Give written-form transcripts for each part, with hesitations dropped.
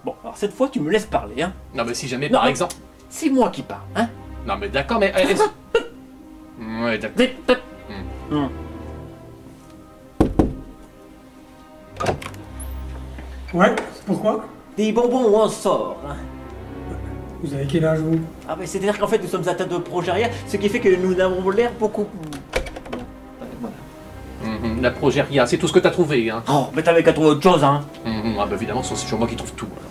Bon, alors cette fois, tu me laisses parler, hein. Non, mais si jamais, Non, par exemple... C'est moi qui parle, hein. Non, mais d'accord, mais... Ouais, d'accord. Ouais, pourquoi? Des bonbons ou un sort, hein. Vous avez quel âge, vous? Ah, mais c'est-à-dire qu'en fait, nous sommes atteints de progéria, ce qui fait que nous avons l'air beaucoup... La progéria, c'est tout ce que t'as trouvé, hein. Oh, mais t'avais qu'à trouver autre chose, hein. Ah bah évidemment, c'est toujours moi qui trouve tout, alors.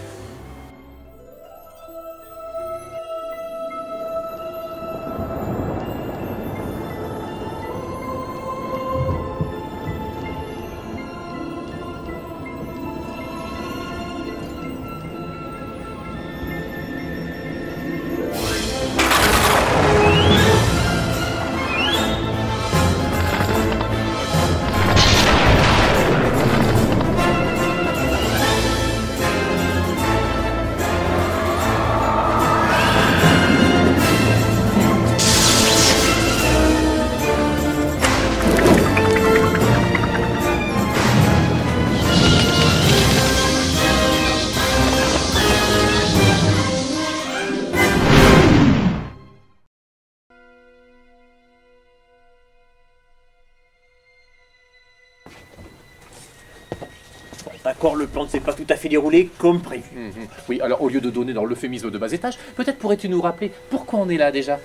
D'accord, le plan ne s'est pas tout à fait déroulé comme prévu. Oui, alors au lieu de donner dans l'euphémisme de bas étage, peut-être pourrais-tu nous rappeler pourquoi on est là déjà?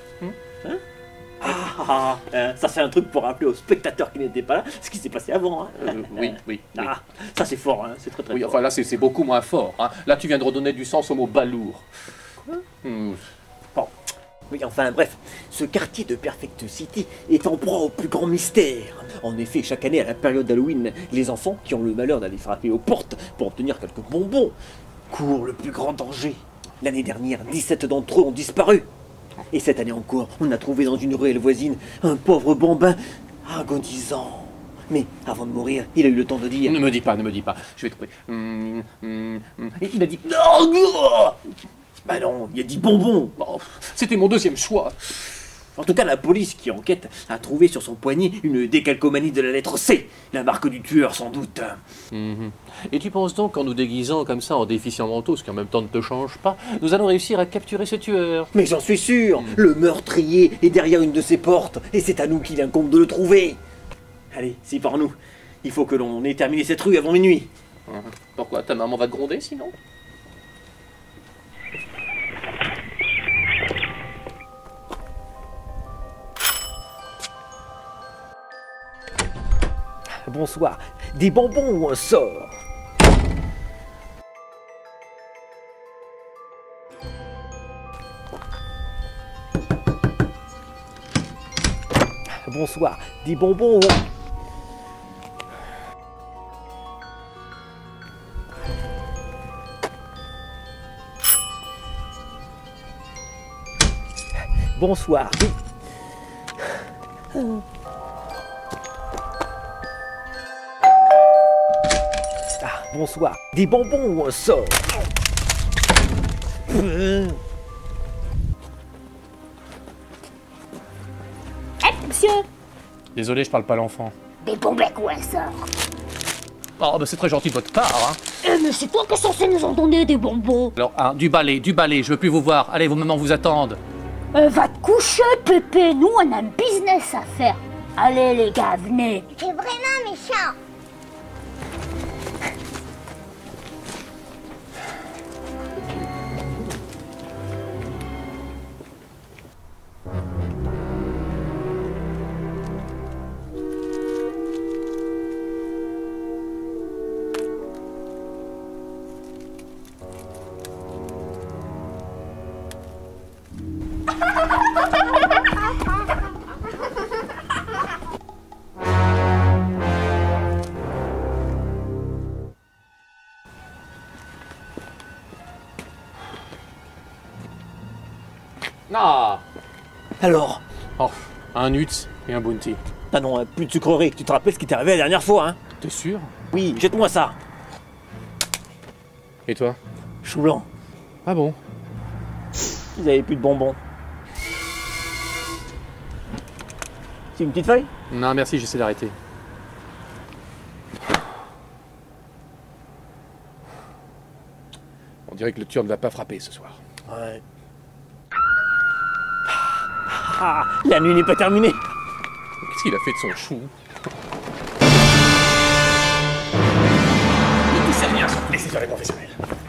Ça c'est un truc pour rappeler aux spectateurs qui n'étaient pas là ce qui s'est passé avant. Hein. Oui. Ah, ça c'est fort, hein. C'est très très Oui, fort. enfin là c'est beaucoup moins fort. Hein. Là tu viens de redonner du sens au mot balourd. Bon. Oui, enfin bref, ce quartier de Perfect City est en proie au plus grand mystère. En effet, chaque année à la période d'Halloween, les enfants qui ont le malheur d'aller frapper aux portes pour obtenir quelques bonbons courent le plus grand danger. L'année dernière, 17 d'entre eux ont disparu. Et cette année encore, on a trouvé dans une ruelle voisine un pauvre bambin agonisant. Mais avant de mourir, il a eu le temps de dire... Ne me dis pas, je vais trouver. Et il a dit... Non. Bah non, il a dit bonbon. Oh, c'était mon deuxième choix. En tout cas, la police qui enquête a trouvé sur son poignet une décalcomanie de la lettre C, la marque du tueur sans doute. Et tu penses donc qu'en nous déguisant comme ça en déficients mentaux, ce qui en même temps ne te change pas, nous allons réussir à capturer ce tueur? Mais j'en suis sûr, le meurtrier est derrière une de ces portes, et c'est à nous qu'il incombe de le trouver. Allez, c'est par nous. Il faut que l'on ait terminé cette rue avant minuit. Pourquoi? Ta maman va te gronder sinon? Bonsoir, des bonbons ou un sort? Bonsoir, des bonbons ou... Bonsoir. Ah, bonsoir. Des bonbons ou un sort? Monsieur, Désolé, je parle pas l'enfant. des bonbons ou un sort? Oh, bah c'est très gentil de votre part, hein. Mais c'est toi qui es censé nous en donner des bonbons. Alors, du balai, je veux plus vous voir. Allez, vos mamans vous attendent. Va te coucher, Pépé, nous on a un business à faire. Allez les gars, venez. T'es vraiment méchant. Ah. Alors? Oh, un Nuts et un Bounty. Ah non, plus de sucreries. Tu te rappelles ce qui t'est arrivé la dernière fois, hein? T'es sûr? Oui, jette-moi ça. Et toi? Chou blanc. Ah bon? Vous avez plus de bonbons. C'est une petite feuille? Non, merci, j'essaie d'arrêter. dirait que le tueur ne va pas frapper ce soir. Ouais. Ah, la nuit n'est pas terminée. Qu'est-ce qu'il a fait de son chou? Ne touchez rien, laissez faire les professionnels.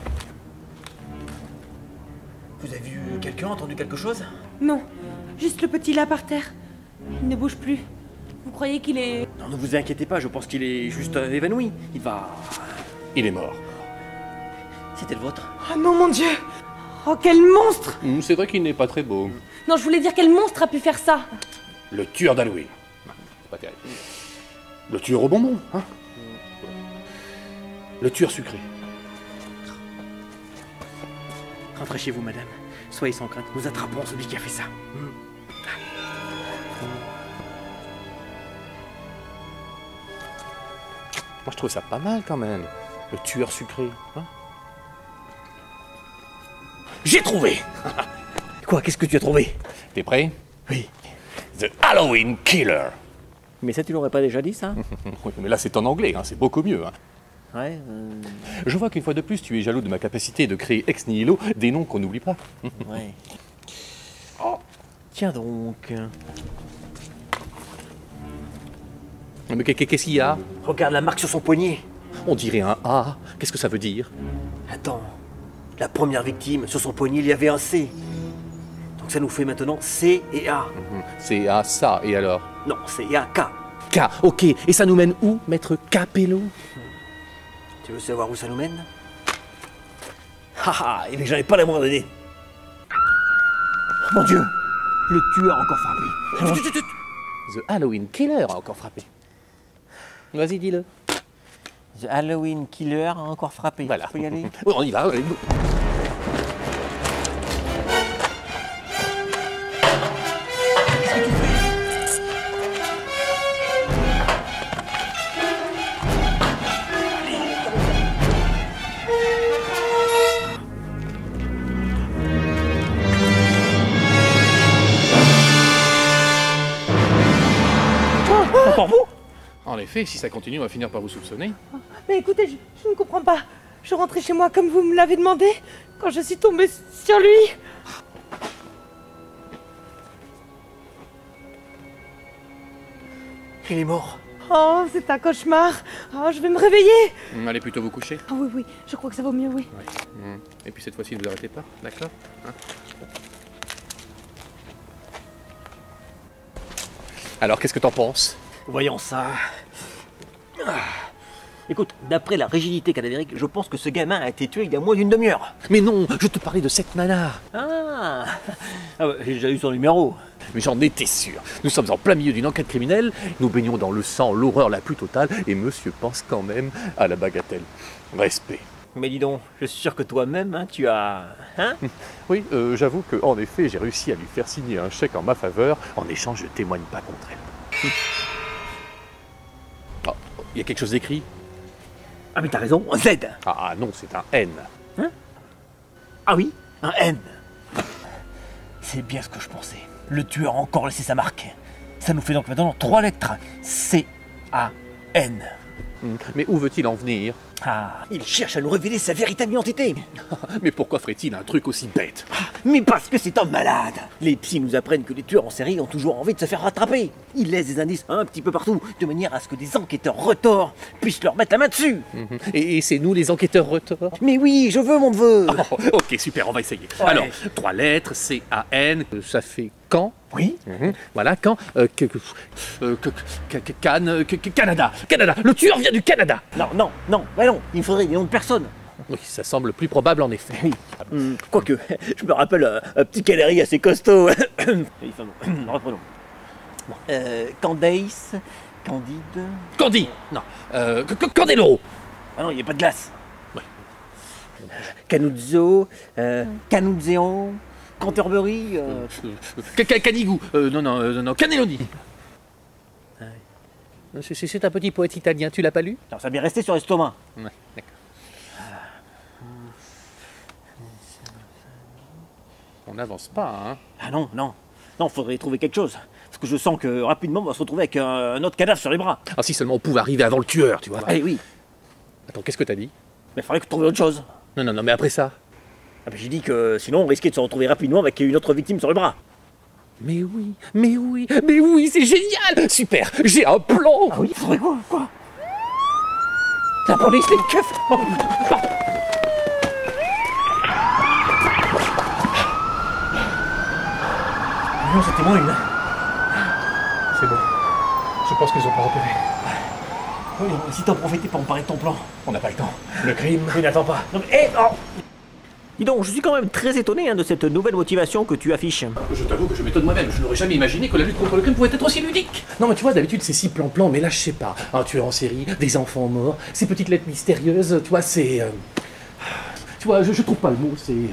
Vous avez vu quelqu'un, entendu quelque chose? Non, juste le petit là par terre. Il ne bouge plus. Vous croyez qu'il est... Non, ne vous inquiétez pas, je pense qu'il est juste évanoui. Il va... Il est mort. C'était le vôtre? Oh non, mon Dieu! Oh, quel monstre! C'est vrai qu'il n'est pas très beau. Non, je voulais dire quel monstre a pu faire ça? Le tueur d'Halloween. C'est pas terrible. Le tueur au bonbon, hein? Le tueur sucré. Rentrez chez vous, madame. Soyez sans crainte, nous attraperons celui qui a fait ça. Moi, je trouve ça pas mal quand même. Le tueur sucré, hein? J'ai trouvé! Quoi, qu'est-ce que tu as trouvé? T'es prêt? Oui. The Halloween Killer. Mais ça, tu l'aurais pas déjà dit, ça? Oui, mais là, c'est en anglais, hein, c'est beaucoup mieux. Hein. Ouais. Je vois qu'une fois de plus, tu es jaloux de ma capacité de créer ex nihilo des noms qu'on n'oublie pas. Ouais. Oh, tiens donc. Mais qu'est-ce qu'il y a? Regarde la marque sur son poignet. On dirait un A. Qu'est-ce que ça veut dire? Attends. La première victime, sur son poignet, il y avait un C. Donc ça nous fait maintenant C et A. C'est A, ça, et alors? Non, C et A, K. K, ok. Et ça nous mène où, maître Capello? Tu veux savoir où ça nous mène? Haha, et bien j'en ai pas la moindre idée. Mon Dieu, le tueur a encore frappé. The Halloween Killer a encore frappé. Vas-y, dis-le. The Halloween Killer a encore frappé. Voilà. Faut y aller. Oui, on y va. Allez. Encore vous? En effet, si ça continue, on va finir par vous soupçonner. Mais écoutez, je ne comprends pas. Je rentrais chez moi comme vous me l'avez demandé, quand je suis tombée sur lui. Il est mort. Oh, c'est un cauchemar. Oh, je vais me réveiller. Allez plutôt vous coucher. Ah oui, oui, je crois que ça vaut mieux, oui. Ouais. Et puis cette fois-ci, ne vous arrêtez pas, d'accord? Hein? Alors, qu'est-ce que t'en penses? Voyons ça. Écoute, d'après la rigidité cadavérique, je pense que ce gamin a été tué il y a moins d'une demi-heure. Mais non, je te parlais de cette nana. Ah, bah, j'ai déjà eu son numéro. Mais j'en étais sûr. Nous sommes en plein milieu d'une enquête criminelle, nous baignons dans le sang, l'horreur la plus totale, et monsieur pense quand même à la bagatelle. Respect. Mais dis donc, je suis sûr que toi-même, hein, tu as... Hein? Oui, j'avoue que en effet, j'ai réussi à lui faire signer un chèque en ma faveur. En échange, je témoigne pas contre elle. Oh, il y a quelque chose d'écrit? Ah mais t'as raison, un Z. Ah non, c'est un N. Ah oui, un N. C'est bien ce que je pensais. Le tueur a encore laissé sa marque. Ça nous fait donc maintenant 3 lettres. C-A-N. Mais où veut-il en venir? Ah, il cherche à nous révéler sa véritable identité. Mais pourquoi ferait-il un truc aussi bête? Mais parce que c'est un malade. Les psys nous apprennent que les tueurs en série ont toujours envie de se faire rattraper. Ils laissent des indices un petit peu partout, de manière à ce que des enquêteurs retors puissent leur mettre la main dessus. Et c'est nous les enquêteurs retors? Mais oui, je veux mon neveu. Oh, ok, super, on va essayer. Ouais. Alors, 3 lettres, C-A-N, ça fait quand? Oui. Voilà, quand Canada. Canada. Le tueur vient du Canada. Non, mais non, il me faudrait des noms de personnes. Oui, ça semble plus probable en effet. Oui. Quoique, je me rappelle un petit Canary assez costaud. Reprenons. Bon. Candace, Candide... Candy. Non. Candeloro. Ah non, il n'y a pas de glace. Ouais. Canuzzo, Canuzéon, Canterbury... Canigou. Non, Cannelloni. C'est un petit poète italien, tu l'as pas lu? Non, ça va bien rester sur l'estomac. Ouais, d'accord. On n'avance pas, hein? Ah non, faudrait trouver quelque chose. Parce que je sens que rapidement, on va se retrouver avec un autre cadavre sur les bras. Ah, si seulement on pouvait arriver avant le tueur, tu vois. Allez, oui, Attends, qu'est-ce que t'as dit? mais il faudrait que trouver autre chose. Non, mais après ça? Ah bah j'ai dit que sinon on risquait de se retrouver rapidement avec une autre victime sur le bras. Mais oui, mais oui, mais oui, c'est génial. Super, j'ai un plan. Ah oui, il faudrait quoi? La police, les keufs. Oh. Non, c'était moi une. C'est bon. Je pense qu'ils ont pas repéré. Oui, si t'en profitais pour me parler de ton plan. On n'a pas le temps. Le crime. Oui, n'attends pas. Non, mais, oh. Dis donc, je suis quand même très étonné de cette nouvelle motivation que tu affiches. Je t'avoue que je m'étonne moi-même. Je n'aurais jamais imaginé que la lutte contre le crime pouvait être aussi ludique. Non, mais tu vois, d'habitude, c'est si plan-plan, mais là, je sais pas. Un tueur en série, des enfants morts, ces petites lettres mystérieuses, tu vois, c'est... Tu vois, je trouve pas le mot, c'est...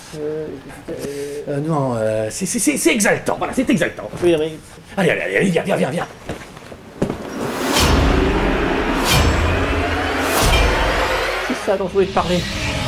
non, c'est exaltant. Voilà, c'est exaltant. Oui, mais... Allez, viens. C'est ça dont je voulais te parler.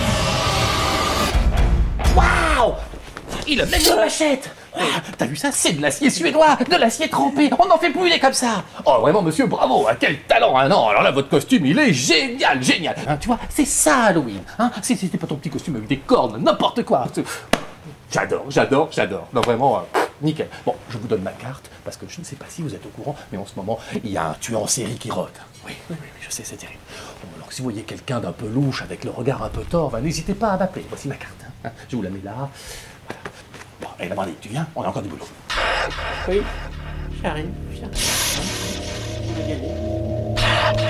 Waouh! Il a même une machette! T'as vu ça? C'est de l'acier suédois, de l'acier trempé, on n'en fait plus des comme ça! Oh vraiment monsieur, bravo, quel talent! Hein, non, alors là votre costume il est génial! Hein, tu vois, c'est ça Halloween! Hein, c'était pas ton petit costume avec des cornes, n'importe quoi! J'adore! Non vraiment, nickel. Bon, je vous donne ma carte, parce que je ne sais pas si vous êtes au courant, mais en ce moment, il y a un tueur en série qui rôde. Oui, je sais, c'est terrible. Bon, alors si vous voyez quelqu'un d'un peu louche, avec le regard un peu tort, n'hésitez pas à m'appeler. Voici ma carte. Hein. Je vous la mets là. Voilà. Bon, et la Marley, tu viens? On a encore du boulot. Oui, j'arrive. On va y aller.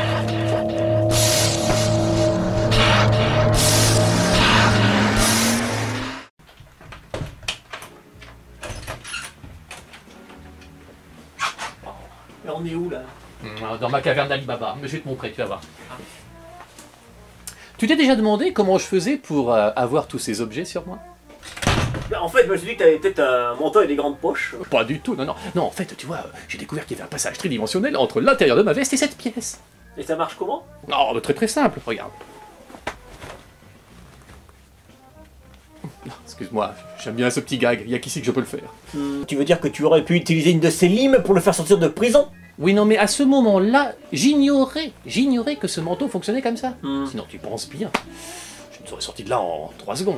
Mais on est où là? Dans ma caverne d'Ali Baba. Mais je vais te montrer, tu vas voir. Tu t'es déjà demandé comment je faisais pour avoir tous ces objets sur moi? En fait, je me suis dit que t'avais peut-être un manteau et des grandes poches. Pas du tout, non. Non, en fait, tu vois, j'ai découvert qu'il y avait un passage tridimensionnel entre l'intérieur de ma veste et cette pièce. Et ça marche comment? Non, mais très simple, regarde. Excuse-moi, j'aime bien ce petit gag, il y a qu'ici que je peux le faire. Tu veux dire que tu aurais pu utiliser une de ces limes pour le faire sortir de prison? Oui, non, mais à ce moment-là, j'ignorais que ce manteau fonctionnait comme ça. Sinon, tu penses bien, je me serais sorti de là en 3 secondes.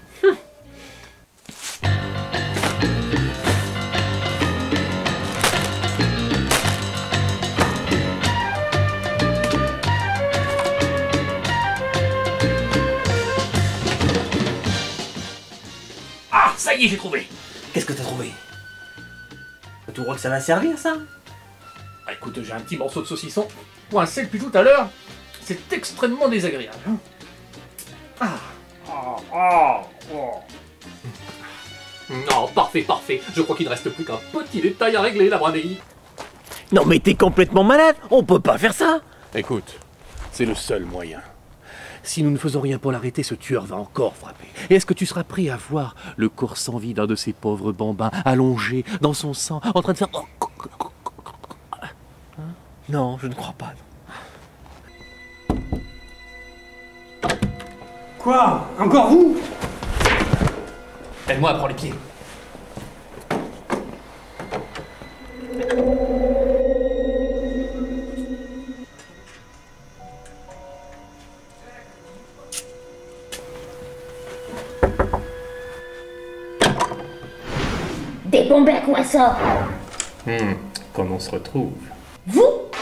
Ah, ça y est, j'ai trouvé. Qu'est-ce que t'as trouvé? Tu crois que ça va servir, ça? Ah, écoute, j'ai un petit morceau de saucisson coincé depuis tout à l'heure. C'est extrêmement désagréable. Non, parfait. Je crois qu'il ne reste plus qu'un petit détail à régler, la braderie. Non mais t'es complètement malade. On peut pas faire ça. Écoute, c'est le seul moyen. Si nous ne faisons rien pour l'arrêter, ce tueur va encore frapper. Et est-ce que tu seras prêt à voir le corps sans vie d'un de ces pauvres bambins, allongé dans son sang, en train de faire... Non, je ne crois pas. Quoi? Encore vous? Aide-moi à prendre les pieds. Des bombes à quoi ça? Comment on se retrouve? Vous?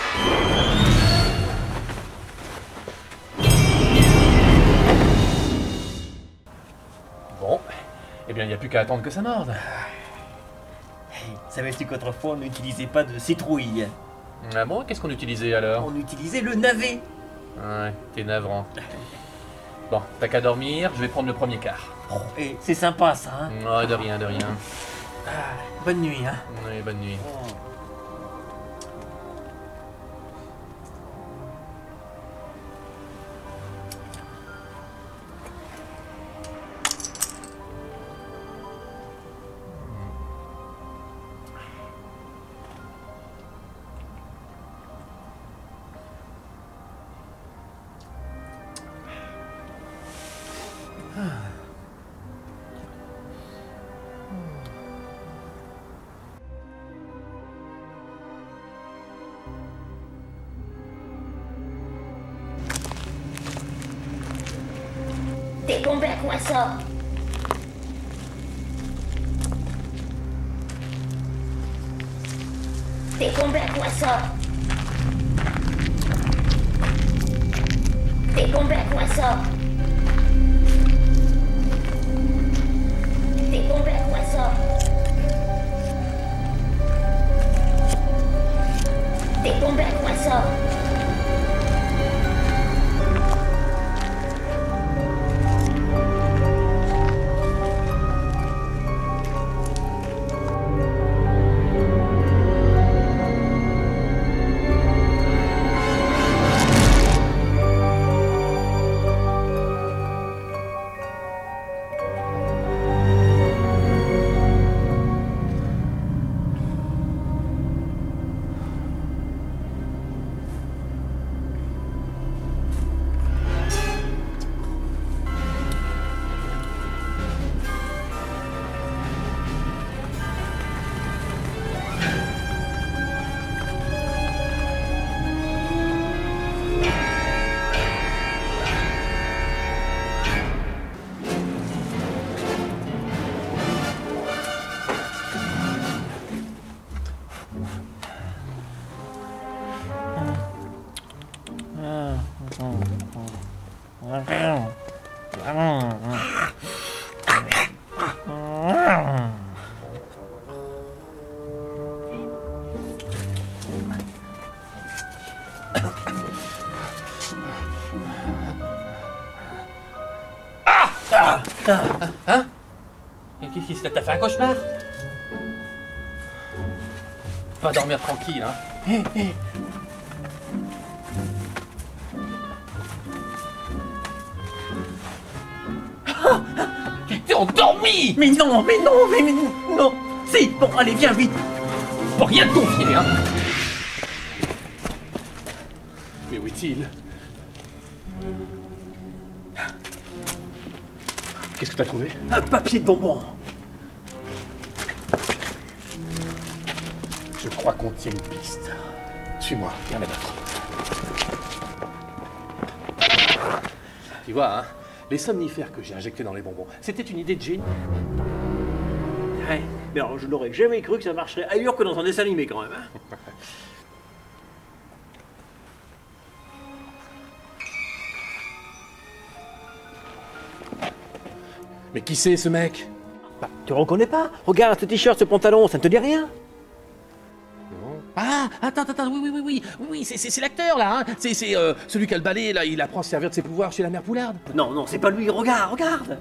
Bon, eh bien, il n'y a plus qu'à attendre que ça morde. Savais-tu qu'autrefois on n'utilisait pas de citrouille? Ah bon, qu'est-ce qu'on utilisait alors? On utilisait le navet. Ouais, t'es navrant. Bon, t'as qu'à dormir, je vais prendre le premier quart. Et c'est sympa ça, hein? Ouais, de rien. Bonne nuit, hein? Oui, bonne nuit. Des bombes à quoi ça? T'es combien quoi ça? T'es combien quoi ça? T'es combien quoi ça? T'es combien quoi ça? Hein? Qu'est-ce qui se passe? T'as fait un cauchemar? Va dormir tranquille, hein? T'es endormi! Mais non, non. C'est bon, allez, viens vite. Pour rien te confier, hein? Mais où est-il? Qu'est-ce que t'as trouvé? Un papier de bonbons. Je crois qu'on tient une piste. Suis-moi, viens la nôtre. Tu vois, hein, les somnifères que j'ai injectés dans les bonbons, c'était une idée de génie. Ouais, mais alors je n'aurais jamais cru que ça marcherait ailleurs que dans un dessin animé quand même. Hein. Mais qui c'est ce mec? Bah, tu reconnais pas? Regarde ce t-shirt, ce pantalon, ça ne te dit rien? Ah, attends, oui, c'est l'acteur là, hein. C'est celui qui a le balai, là, il apprend à se servir de ses pouvoirs chez la mère Poularde. Non, c'est pas lui, regarde.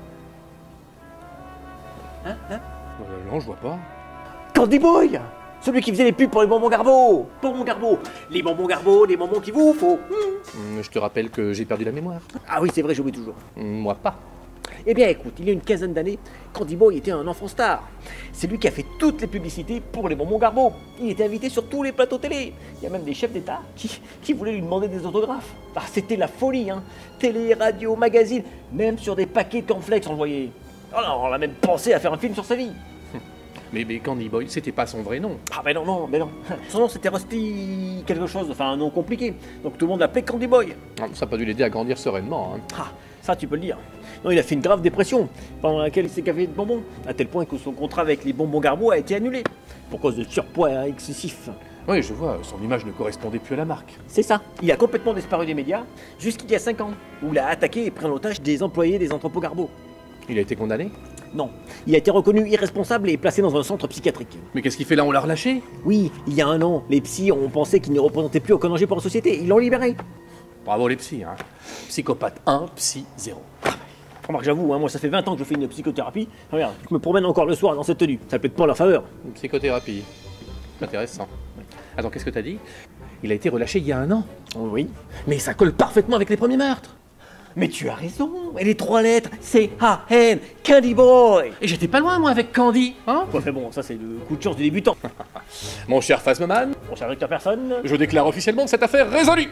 Hein? Non, je vois pas. Candy Boy! Celui qui faisait les pubs pour les bonbons Garbo! Bonbons Garbo! Les bonbons Garbo, les bonbons qu'il vous faut! Je te rappelle que j'ai perdu la mémoire. Ah oui, c'est vrai, j'oublie toujours. Moi pas. Eh bien écoute, il y a une quinzaine d'années, Candy Boy était un enfant star. C'est lui qui a fait toutes les publicités pour les bonbons Garbo. Il était invité sur tous les plateaux télé. Il y a même des chefs d'État qui voulaient lui demander des autographes. Ah, c'était la folie, hein. Télé, radio, magazine, même sur des paquets de cornflakes on le voyait. Alors, on a même pensé à faire un film sur sa vie. Mais Candy Boy, c'était pas son vrai nom. Ah mais non. Son nom c'était Rusty quelque chose, enfin un nom compliqué. Donc tout le monde l'appelait Candy Boy. Ça n'a pas dû l'aider à grandir sereinement, hein. Ah, ça tu peux le dire. Non, il a fait une grave dépression, pendant laquelle il s'est gavé de bonbons, à tel point que son contrat avec les bonbons Garbo a été annulé, pour cause de surpoids excessif. Oui, je vois, son image ne correspondait plus à la marque. C'est ça, il a complètement disparu des médias, jusqu'il y a 5 ans, où il a attaqué et pris en otage des employés des entrepôts Garbo. Il a été condamné? Non, il a été reconnu irresponsable et placé dans un centre psychiatrique. Mais qu'est-ce qu'il fait là? On l'a relâché? Oui, il y a 1 an, les psys ont pensé qu'il ne représentait plus aucun danger pour la société, ils l'ont libéré. Bravo les psys, hein. Psychopathe 1, psy 0. Remarque, j'avoue, hein, moi ça fait 20 ans que je fais une psychothérapie. Regarde, je me promène encore le soir dans cette tenue, ça plaide pas en leur faveur. Une psychothérapie. Intéressant. Attends, qu'est-ce que t'as dit? Il a été relâché il y a 1 an. Oui. Mais ça colle parfaitement avec les premiers meurtres. Mais tu as raison, et les 3 lettres, C-A-N, Candy Boy. Et j'étais pas loin, moi, avec Candy, hein? Ouais, mais bon, ça c'est le coup de chance du débutant. Mon cher Phasmoman, Mon cher Victor Personne. je déclare officiellement cette affaire résolue.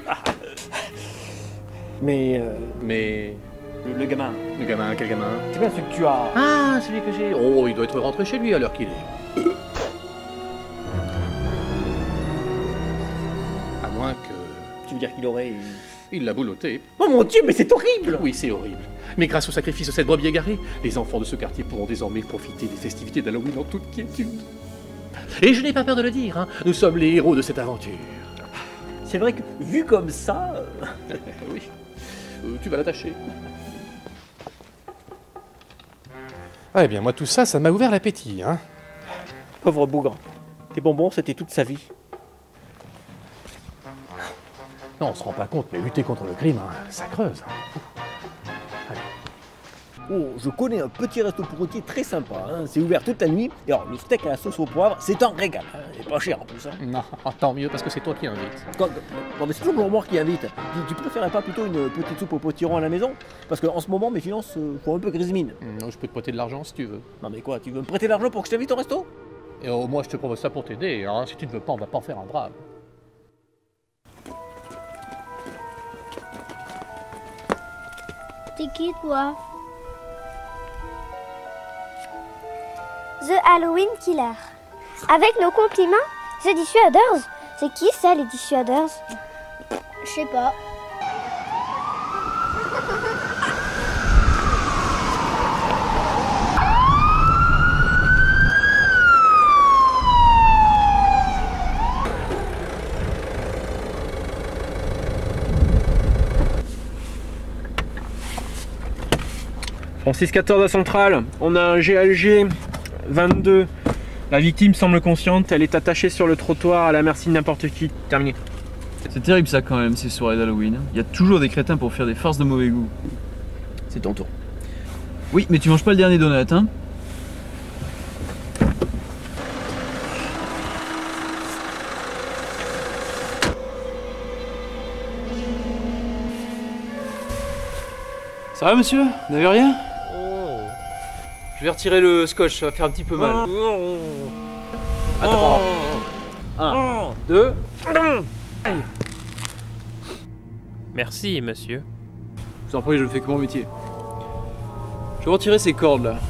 Mais le gamin, Le gamin, quel gamin? c'est bien celui que tu as. Ah, celui que j'ai. Oh, il doit être rentré chez lui à l'heure qu'il est. À moins que... Tu veux dire qu'il aurait. il l'a boulotté. Oh mon Dieu, mais c'est horrible. Oui, c'est horrible. Mais grâce au sacrifice de cette brebis égarée, les enfants de ce quartier pourront désormais profiter des festivités d'Halloween en toute quiétude. Et je n'ai pas peur de le dire, hein, nous sommes les héros de cette aventure. C'est vrai que, vu comme ça... Oui, tu vas l'attacher. Ah, eh bien, moi, tout ça, ça m'a ouvert l'appétit, hein. Pauvre bougre. Tes bonbons, c'était toute sa vie. Non, on se rend pas compte, mais lutter contre le crime, hein, ça creuse. Hein. Oh, je connais un petit resto pourretier très sympa, hein. C'est ouvert toute la nuit. Et alors, le steak à la sauce au poivre, c'est un régal. Hein. Il est pas cher en plus. Hein. Non, tant mieux, parce que c'est toi qui invites. Non, mais c'est toujours moi qui invite. Tu préférais pas plutôt une petite soupe au potiron à la maison? Parce qu'en ce moment, mes finances font un peu grise mine. Je peux te prêter de l'argent si tu veux. Non, mais quoi, tu veux me prêter de l'argent pour que je t'invite au resto? Et moi, je te propose ça pour t'aider, hein. Si tu ne veux pas, on va pas en faire un drame. T'es qui, toi? The Halloween Killer. Avec nos compliments, The Dissuaders. C'est qui ça, les Dissuaders? Je sais pas. Francis 14 à Centrale, on a un GLG 22. La victime semble consciente, elle est attachée sur le trottoir à la merci de n'importe qui. Terminé. C'est terrible ça quand même, ces soirées d'Halloween. Il y a toujours des crétins pour faire des farces de mauvais goût. C'est ton tour. Oui, mais tu manges pas le dernier donut, hein? Ça va monsieur? Vous n'avez rien? Je vais retirer le scotch, ça va faire un petit peu mal. Attends. 1, 2. Merci, monsieur. Je vous en prie, je ne fais que mon métier. Je vais retirer ces cordes là.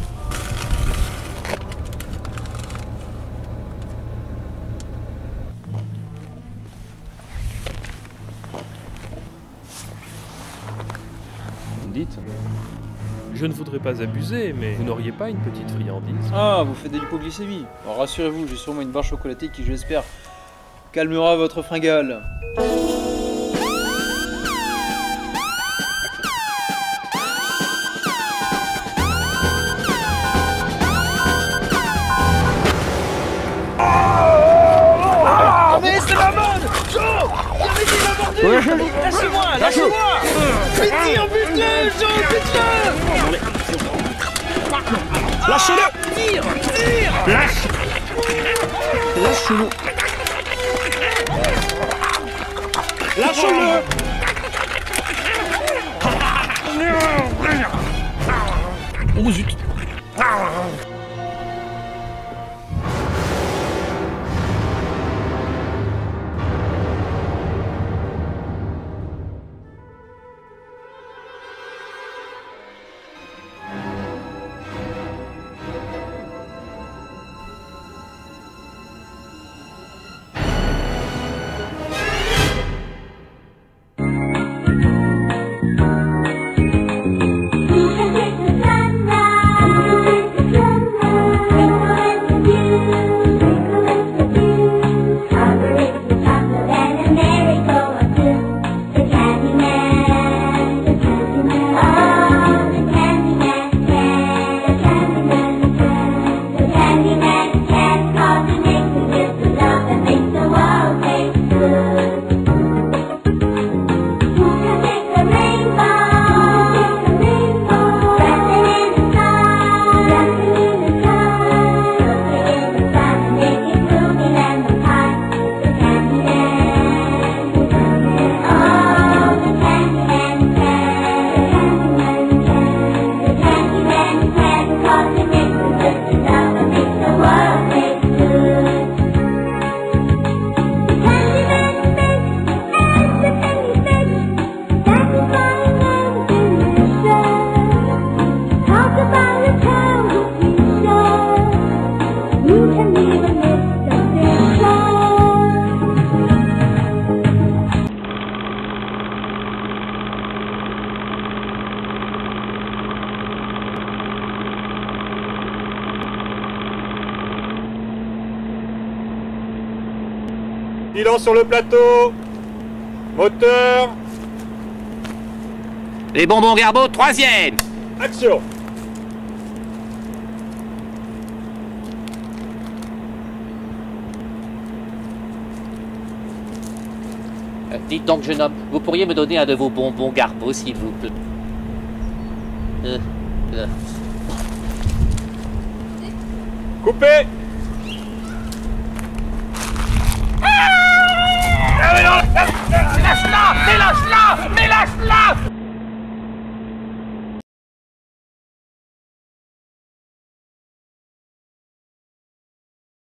Vous me dites? Je ne voudrais pas abuser, mais vous n'auriez pas une petite friandise? Ah, vous faites de l'hypoglycémie. Alors rassurez-vous, j'ai sûrement une barre chocolatée qui, je l'espère, calmera votre fringale. Lâchez-moi! Lâchez-moi! Pitié, bute-le! Jean, bute-le! Lâchez-le! Tire! Tire! Lâche! Lâche-le! Lâche-le! Oh zut! Who can take the sun now? Who can take the sun Bilan sur le plateau. Moteur. Les bonbons Garbeau, 3e. Action. Dites donc, jeune homme, vous pourriez me donner un de vos bonbons Garbeau, s'il vous plaît. Coupé. Mais lâche-la! Mais lâche-la! Mais lâche-la!